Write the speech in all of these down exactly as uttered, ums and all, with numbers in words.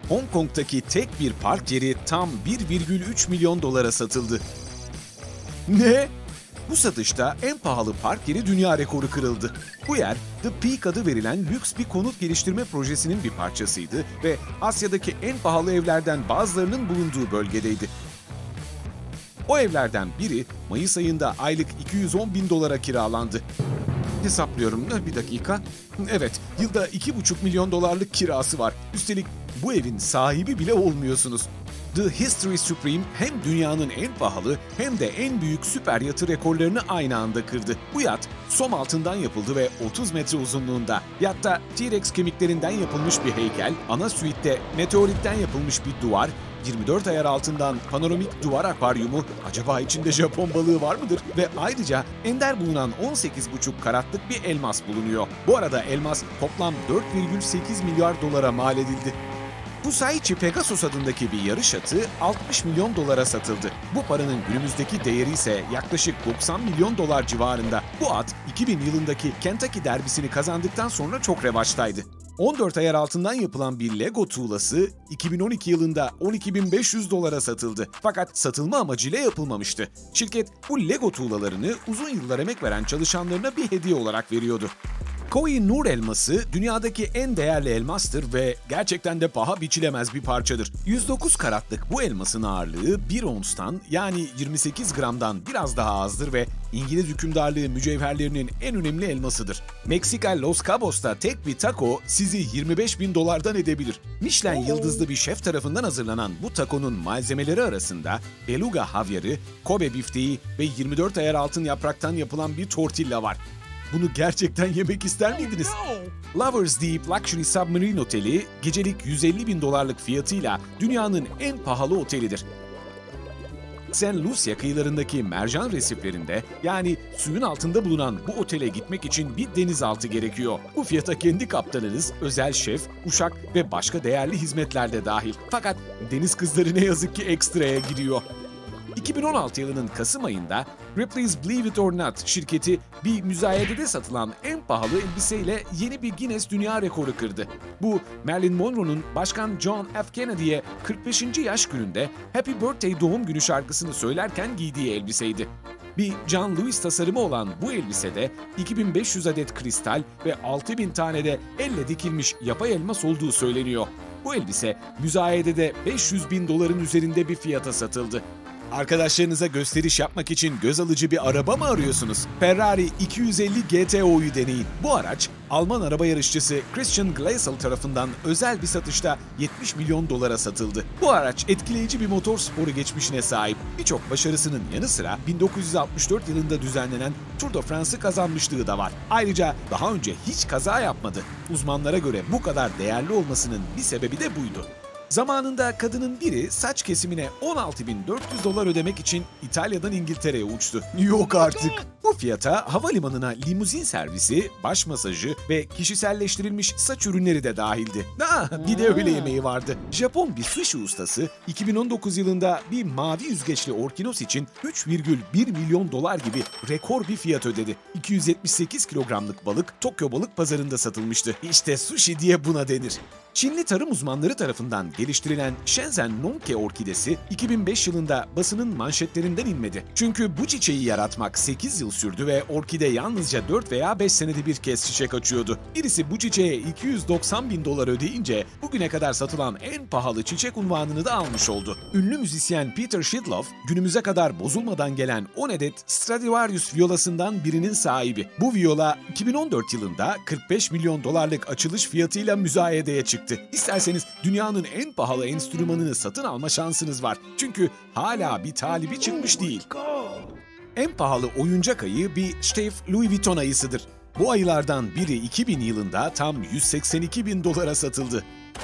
Hong Kong'taki tek bir park yeri tam bir virgül üç milyon dolara satıldı. Ne? Bu satışta en pahalı park yeri dünya rekoru kırıldı. Bu yer, The Peak adı verilen lüks bir konut geliştirme projesinin bir parçasıydı ve Asya'daki en pahalı evlerden bazılarının bulunduğu bölgedeydi. O evlerden biri Mayıs ayında aylık iki yüz on bin dolara kiralandı. Hesaplıyorum, bir dakika. Evet, yılda iki buçuk milyon dolarlık kirası var. Üstelik bu evin sahibi bile olmuyorsunuz. The History Supreme hem dünyanın en pahalı hem de en büyük süper yatı rekorlarını aynı anda kırdı. Bu yat som altından yapıldı ve otuz metre uzunluğunda. Yatta T-Rex kemiklerinden yapılmış bir heykel, ana suite meteoritten yapılmış bir duvar, yirmi dört ayar altından panoramik duvar akvaryumu, acaba içinde Japon balığı var mıdır? Ve ayrıca ender bulunan on sekiz buçuk karatlık bir elmas bulunuyor. Bu arada elmas toplam dört virgül sekiz milyar dolara mal edildi. Pusaichi Pegasus adındaki bir yarış atı altmış milyon dolara satıldı. Bu paranın günümüzdeki değeri ise yaklaşık doksan milyon dolar civarında. Bu at iki bin yılındaki Kentucky derbisini kazandıktan sonra çok revaçtaydı. on dört ayar altından yapılan bir Lego tuğlası iki bin on iki yılında on iki bin beş yüz dolara satıldı. Fakat satılma amacıyla yapılmamıştı. Şirket bu Lego tuğlalarını uzun yıllar emek veren çalışanlarına bir hediye olarak veriyordu. Koh-i-Noor elması dünyadaki en değerli elmastır ve gerçekten de paha biçilemez bir parçadır. yüz dokuz karatlık bu elmasın ağırlığı bir onstan yani yirmi sekiz gramdan biraz daha azdır ve İngiliz hükümdarlığı mücevherlerinin en önemli elmasıdır. Meksika Los Cabos'ta tek bir taco sizi yirmi beş bin dolardan edebilir. Michelin yıldızlı bir şef tarafından hazırlanan bu takonun malzemeleri arasında beluga havyarı, Kobe bifteği ve yirmi dört ayar altın yapraktan yapılan bir tortilla var. Bunu gerçekten yemek ister miydiniz? Lovers Deep Luxury Submarine Oteli, gecelik yüz elli bin dolarlık fiyatıyla dünyanın en pahalı otelidir. Saint Lucia kıyılarındaki mercan resiflerinde, yani suyun altında bulunan bu otele gitmek için bir denizaltı gerekiyor. Bu fiyata kendi kaptanınız, özel şef, uşak ve başka değerli hizmetler de dahil. Fakat deniz kızları ne yazık ki ekstraya giriyor. iki bin on altı yılının Kasım ayında Ripley's Believe It or Not şirketi bir müzayedede satılan en pahalı elbiseyle yeni bir Guinness Dünya Rekoru kırdı. Bu, Marilyn Monroe'nun Başkan John F. Kennedy'ye kırk beşinci yaş gününde Happy Birthday doğum günü şarkısını söylerken giydiği elbiseydi. Bir John Lewis tasarımı olan bu elbisede iki bin beş yüz adet kristal ve altı bin tane de elle dikilmiş yapay elmas olduğu söyleniyor. Bu elbise müzayedede beş yüz bin doların üzerinde bir fiyata satıldı. Arkadaşlarınıza gösteriş yapmak için göz alıcı bir araba mı arıyorsunuz? Ferrari iki yüz elli G T O'yu deneyin. Bu araç, Alman araba yarışçısı Christian Gleisel tarafından özel bir satışta yetmiş milyon dolara satıldı. Bu araç etkileyici bir motor sporu geçmişine sahip. Birçok başarısının yanı sıra bin dokuz yüz altmış dört yılında düzenlenen Tour de France'ı kazanmışlığı da var. Ayrıca daha önce hiç kaza yapmadı. Uzmanlara göre bu kadar değerli olmasının bir sebebi de buydu. Zamanında kadının biri saç kesimine on altı bin dört yüz dolar ödemek için İtalya'dan İngiltere'ye uçtu. Yok artık. Bu fiyata havalimanına limuzin servisi, baş masajı ve kişiselleştirilmiş saç ürünleri de dahildi. Ha, bir de öğle yemeği vardı. Japon bir sushi ustası iki bin on dokuz yılında bir mavi yüzgeçli orkinos için üç virgül bir milyon dolar gibi rekor bir fiyat ödedi. iki yüz yetmiş sekiz kilogramlık balık Tokyo Balık Pazarı'nda satılmıştı. İşte sushi diye buna denir. Çinli tarım uzmanları tarafından geliştirilen Shenzhen Nongke orkidesi iki bin beş yılında basının manşetlerinden inmedi. Çünkü bu çiçeği yaratmak sekiz yıl sürdü ve orkide yalnızca dört veya beş senede bir kez çiçek açıyordu. Birisi bu çiçeğe iki yüz doksan bin dolar ödeyince bugüne kadar satılan en pahalı çiçek unvanını da almış oldu. Ünlü müzisyen Peter Shidloff, günümüze kadar bozulmadan gelen on adet Stradivarius viyolasından birinin sahibi. Bu viyola iki bin on dört yılında kırk beş milyon dolarlık açılış fiyatıyla müzayedeye çıktı. İsterseniz dünyanın en pahalı enstrümanını satın alma şansınız var. Çünkü hala bir talibi çıkmış değil. En pahalı oyuncak ayı bir Steiff Louis Vuitton ayısıdır. Bu ayılardan biri iki bin yılında tam yüz seksen iki bin dolara satıldı.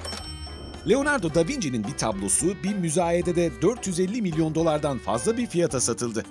Leonardo da Vinci'nin bir tablosu bir müzayedede dört yüz elli milyon dolardan fazla bir fiyata satıldı.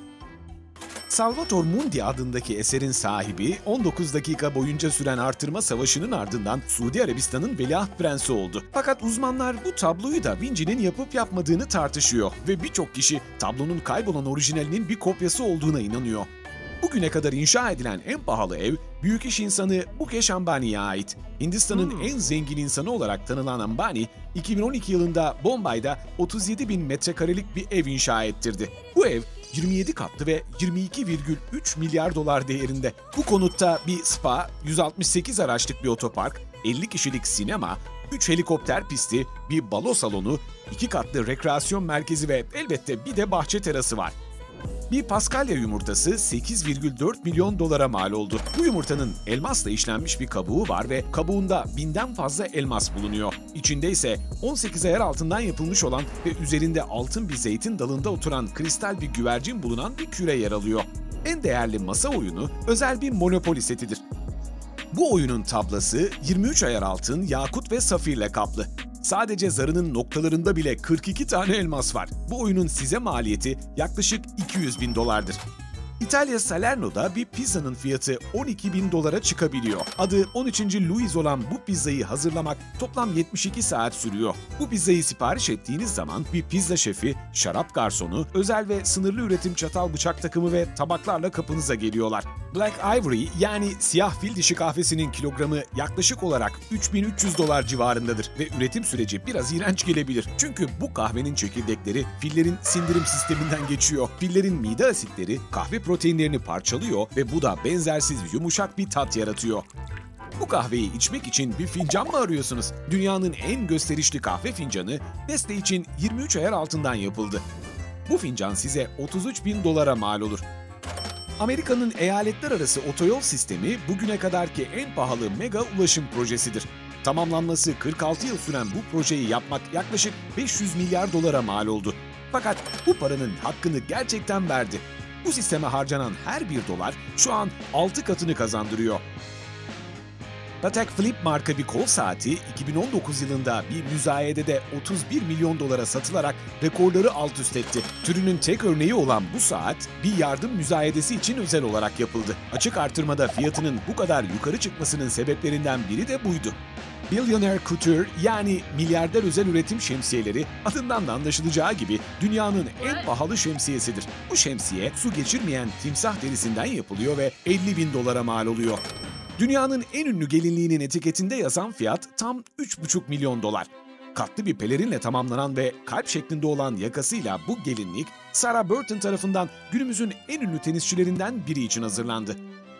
Salvator Mundi adındaki eserin sahibi on dokuz dakika boyunca süren artırma savaşının ardından Suudi Arabistan'ın veliaht prensi oldu. Fakat uzmanlar bu tabloyu da Vinci'nin yapıp yapmadığını tartışıyor ve birçok kişi tablonun kaybolan orijinalinin bir kopyası olduğuna inanıyor. Bugüne kadar inşa edilen en pahalı ev, büyük iş insanı Mukesh Ambani'ye ait. Hindistan'ın Hmm. en zengin insanı olarak tanınan Ambani, iki bin on iki yılında Bombay'da otuz yedi bin metrekarelik bir ev inşa ettirdi. Bu ev yirmi yedi katlı ve yirmi iki virgül üç milyar dolar değerinde. Bu konutta bir spa, yüz altmış sekiz araçlık bir otopark, elli kişilik sinema, üç helikopter pisti, bir balo salonu, iki katlı rekreasyon merkezi ve elbette bir de bahçe terası var. Bir Paskalya yumurtası sekiz virgül dört milyon dolara mal oldu. Bu yumurtanın elmasla işlenmiş bir kabuğu var ve kabuğunda binden fazla elmas bulunuyor. İçinde ise on sekiz ayar altından yapılmış olan ve üzerinde altın bir zeytin dalında oturan kristal bir güvercin bulunan bir küre yer alıyor. En değerli masa oyunu özel bir Monopoly setidir. Bu oyunun tablası yirmi üç ayar altın, yakut ve safirle kaplı. Sadece zarının noktalarında bile kırk iki tane elmas var. Bu oyunun size maliyeti yaklaşık iki yüz bin dolardır. İtalya Salerno'da bir pizzanın fiyatı on iki bin dolara çıkabiliyor. Adı on üçüncü Louis olan bu pizzayı hazırlamak toplam yetmiş iki saat sürüyor. Bu pizzayı sipariş ettiğiniz zaman bir pizza şefi, şarap garsonu, özel ve sınırlı üretim çatal bıçak takımı ve tabaklarla kapınıza geliyorlar. Black Ivory yani siyah fil dişi kahvesinin kilogramı yaklaşık olarak üç bin üç yüz dolar civarındadır ve üretim süreci biraz iğrenç gelebilir. Çünkü bu kahvenin çekirdekleri fillerin sindirim sisteminden geçiyor. Fillerin mide asitleri kahve proteinlerini parçalıyor ve bu da benzersiz yumuşak bir tat yaratıyor. Bu kahveyi içmek için bir fincan mı arıyorsunuz? Dünyanın en gösterişli kahve fincanı Nestle için yirmi üç ayar altından yapıldı. Bu fincan size otuz üç bin dolara mal olur. Amerika'nın eyaletler arası otoyol sistemi bugüne kadarki en pahalı mega ulaşım projesidir. Tamamlanması kırk altı yıl süren bu projeyi yapmak yaklaşık beş yüz milyar dolara mal oldu. Fakat bu paranın hakkını gerçekten verdi. Bu sisteme harcanan her bir dolar şu an altı katını kazandırıyor. Patek Philippe marka bir kol saati iki bin on dokuz yılında bir müzayedede otuz bir milyon dolara satılarak rekorları alt üst etti. Türünün tek örneği olan bu saat bir yardım müzayedesi için özel olarak yapıldı. Açık artırmada fiyatının bu kadar yukarı çıkmasının sebeplerinden biri de buydu. Billionaire Couture yani milyarder özel üretim şemsiyeleri adından da anlaşılacağı gibi dünyanın en pahalı şemsiyesidir. Bu şemsiye su geçirmeyen timsah derisinden yapılıyor ve elli bin dolara mal oluyor. Dünyanın en ünlü gelinliğinin etiketinde yazan fiyat tam üç buçuk milyon dolar. Katlı bir pelerinle tamamlanan ve kalp şeklinde olan yakasıyla bu gelinlik Sarah Burton tarafından günümüzün en ünlü tenisçilerinden biri için hazırlandı.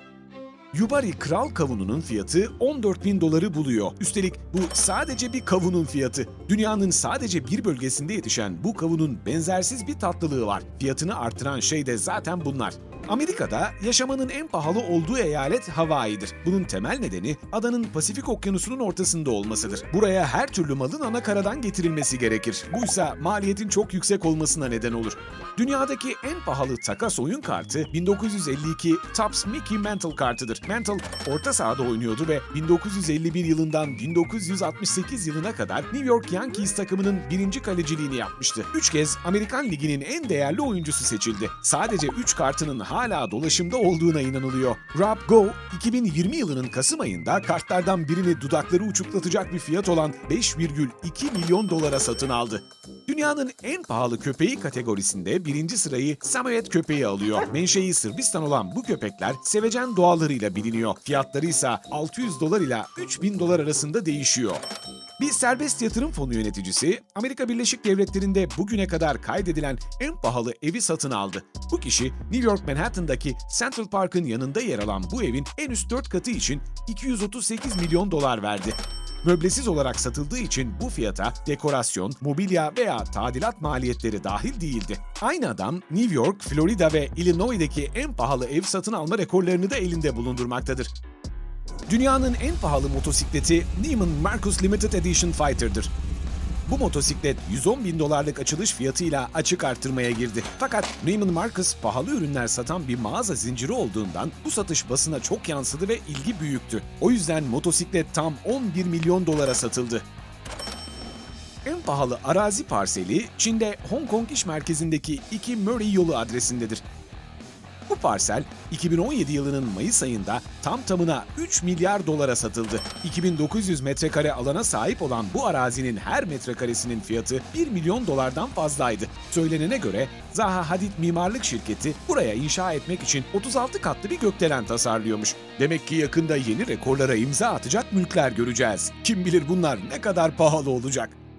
Yubari Kral kavununun fiyatı on dört bin doları buluyor. Üstelik bu sadece bir kavunun fiyatı. Dünyanın sadece bir bölgesinde yetişen bu kavunun benzersiz bir tatlılığı var. Fiyatını artıran şey de zaten bunlar. Amerika'da yaşamanın en pahalı olduğu eyalet Hawaii'dir. Bunun temel nedeni adanın Pasifik Okyanusu'nun ortasında olmasıdır. Buraya her türlü malın ana karadan getirilmesi gerekir. Buysa maliyetin çok yüksek olmasına neden olur. Dünyadaki en pahalı takas oyun kartı bin dokuz yüz elli iki Topps Mickey Mantle kartıdır. Mantle orta sahada oynuyordu ve bin dokuz yüz elli bir yılından bin dokuz yüz altmış sekiz yılına kadar New York Yankees takımının birinci kaleciliğini yapmıştı. Üç kez Amerikan Ligi'nin en değerli oyuncusu seçildi. Sadece üç kartının hala dolaşımda olduğuna inanılıyor. Rob Go, iki bin yirmi yılının Kasım ayında kartlardan birini dudakları uçuklatacak bir fiyat olan beş virgül iki milyon dolara satın aldı. Dünyanın en pahalı köpeği kategorisinde birinci sırayı Samoyed köpeği alıyor. Menşei Sırbistan olan bu köpekler sevecen doğalarıyla biliniyor. Fiyatları ise altı yüz dolar ile üç bin dolar arasında değişiyor. Bir serbest yatırım fonu yöneticisi, Amerika Birleşik Devletleri'nde bugüne kadar kaydedilen en pahalı evi satın aldı. Bu kişi, New York Manhattan'daki Central Park'ın yanında yer alan bu evin en üst dört katı için iki yüz otuz sekiz milyon dolar verdi. Möblesiz olarak satıldığı için bu fiyata dekorasyon, mobilya veya tadilat maliyetleri dahil değildi. Aynı adam, New York, Florida ve Illinois'daki en pahalı ev satın alma rekorlarını da elinde bulundurmaktadır. Dünyanın en pahalı motosikleti Neiman Marcus Limited Edition Fighter'dır. Bu motosiklet yüz on bin dolarlık açılış fiyatıyla açık artırmaya girdi. Fakat Neiman Marcus pahalı ürünler satan bir mağaza zinciri olduğundan bu satış basına çok yansıdı ve ilgi büyüktü. O yüzden motosiklet tam on bir milyon dolara satıldı. En pahalı arazi parseli Çin'de Hong Kong iş merkezindeki iki Murray yolu adresindedir. Bu parsel iki bin on yedi yılının Mayıs ayında tam tamına üç milyar dolara satıldı. iki bin dokuz yüz metrekare alana sahip olan bu arazinin her metrekaresinin fiyatı bir milyon dolardan fazlaydı. Söylenene göre Zaha Hadid Mimarlık Şirketi buraya inşa etmek için otuz altı katlı bir gökdelen tasarlıyormuş. Demek ki yakında yeni rekorlara imza atacak mülkler göreceğiz. Kim bilir bunlar ne kadar pahalı olacak.